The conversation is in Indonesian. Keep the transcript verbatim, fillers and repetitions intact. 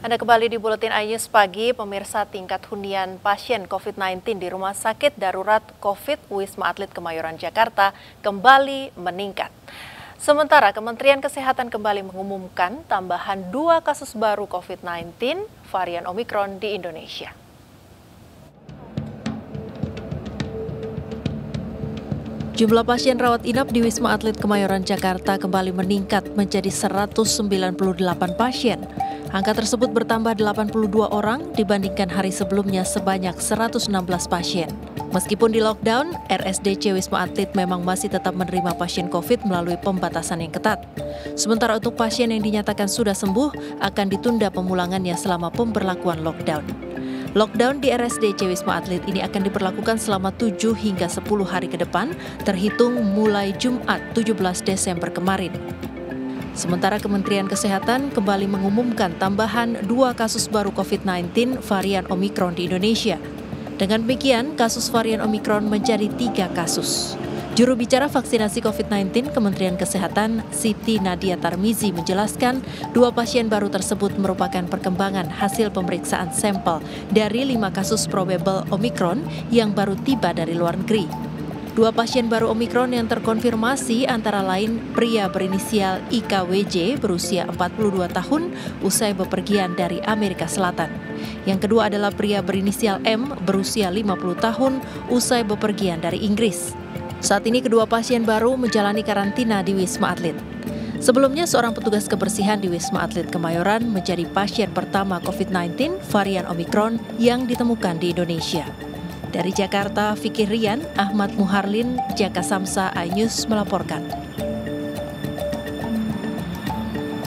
Anda kembali di Buletin iNews Pagi, pemirsa. Tingkat hunian pasien covid sembilan belas di Rumah Sakit Darurat COVID Wisma Atlet Kemayoran, Jakarta kembali meningkat. Sementara Kementerian Kesehatan kembali mengumumkan tambahan dua kasus baru covid sembilan belas varian Omikron di Indonesia. Jumlah pasien rawat inap di Wisma Atlet Kemayoran, Jakarta kembali meningkat menjadi seratus sembilan puluh delapan pasien. Angka tersebut bertambah delapan puluh dua orang dibandingkan hari sebelumnya sebanyak seratus enam belas pasien. Meskipun di lockdown, R S D C Wisma Atlet memang masih tetap menerima pasien COVID melalui pembatasan yang ketat. Sementara untuk pasien yang dinyatakan sudah sembuh, akan ditunda pemulangannya selama pemberlakuan lockdown. Lockdown di R S D C Wisma Atlet ini akan diberlakukan selama tujuh hingga sepuluh hari ke depan, terhitung mulai Jumat tujuh belas Desember kemarin. Sementara Kementerian Kesehatan kembali mengumumkan tambahan dua kasus baru covid sembilan belas varian Omikron di Indonesia. Dengan demikian, kasus varian Omikron menjadi tiga kasus. Juru bicara vaksinasi covid sembilan belas Kementerian Kesehatan, Siti Nadia Tarmizi, menjelaskan dua pasien baru tersebut merupakan perkembangan hasil pemeriksaan sampel dari lima kasus probable Omikron yang baru tiba dari luar negeri. Dua pasien baru Omikron yang terkonfirmasi antara lain pria berinisial I K W J berusia empat puluh dua tahun usai bepergian dari Amerika Selatan. Yang kedua adalah pria berinisial M berusia lima puluh tahun usai bepergian dari Inggris. Saat ini kedua pasien baru menjalani karantina di Wisma Atlet. Sebelumnya seorang petugas kebersihan di Wisma Atlet Kemayoran menjadi pasien pertama covid sembilan belas varian Omikron yang ditemukan di Indonesia. Dari Jakarta, Fikri Rian, Ahmad Muharlin, Jaka Samsa, iNews melaporkan.